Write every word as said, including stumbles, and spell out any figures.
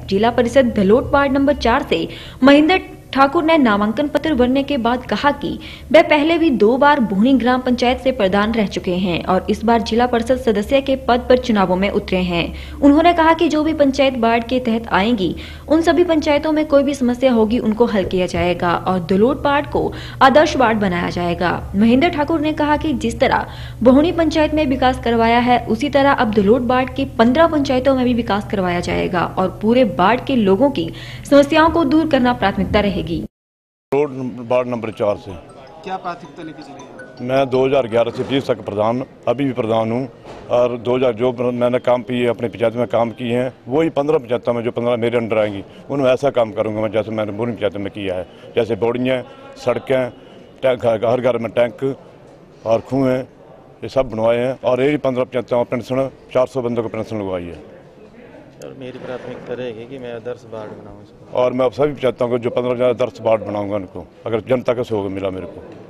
जिला परिषद Dhalot ward number चार से महेंद्र ठाकुर ने नामांकन पत्र भरने के बाद कहा कि वे पहले भी दो बार भूणी ग्राम पंचायत से प्रधान रह चुके हैं और इस बार जिला परिषद सदस्य के पद पर चुनावों में उतरे हैं। उन्होंने कहा कि जो भी पंचायत वार्ड के तहत आएंगी उन सभी पंचायतों में कोई भी समस्या होगी उनको हल किया जाएगा और धलोट वार्ड को आदर्श वार्ड बनाया जाएगा। महेंद्र ठाकुर ने कहा कि जिस तरह भूणी पंचायत में विकास करवाया है उसी तरह अब धलोट वार्ड की पंद्रह पंचायतों में भी विकास करवाया जाएगा और पूरे वार्ड के लोगों की समस्याओं को दूर करना प्राथमिकता रहेगी। रोड वार्ड नंबर चार से क्या प्राथमिकता लेके चले? मैं दो हज़ार ग्यारह से बीस तक प्रधान अभी भी प्रधान हूँ और दो हज़ार जो मैंने काम किए अपने पंचायत में काम किए हैं वही पंद्रह पंचायतों में जो पंद्रह मेरे अंडर आएंगी उनमें ऐसा काम करूँगा मैं जैसे मैंने भूनी पंचायत में किया है। जैसे बोड़ियाँ, सड़कें, टैंक, हर घर में टैंक और कुएँ ये सब बनवाए हैं और यही पंद्रह पंचायतों पेंशन चार सौ बंदों को पेंशन लगवाई है। और मेरी प्राथमिकता रहेगी कि मैं आदर्श वार्ड बनाऊँ इसको और मैं अब सभी पंचायतों को जो पंद्रह आदर्श वार्ड बनाऊंगा उनको अगर जनता का सहयोग मिला मेरे को।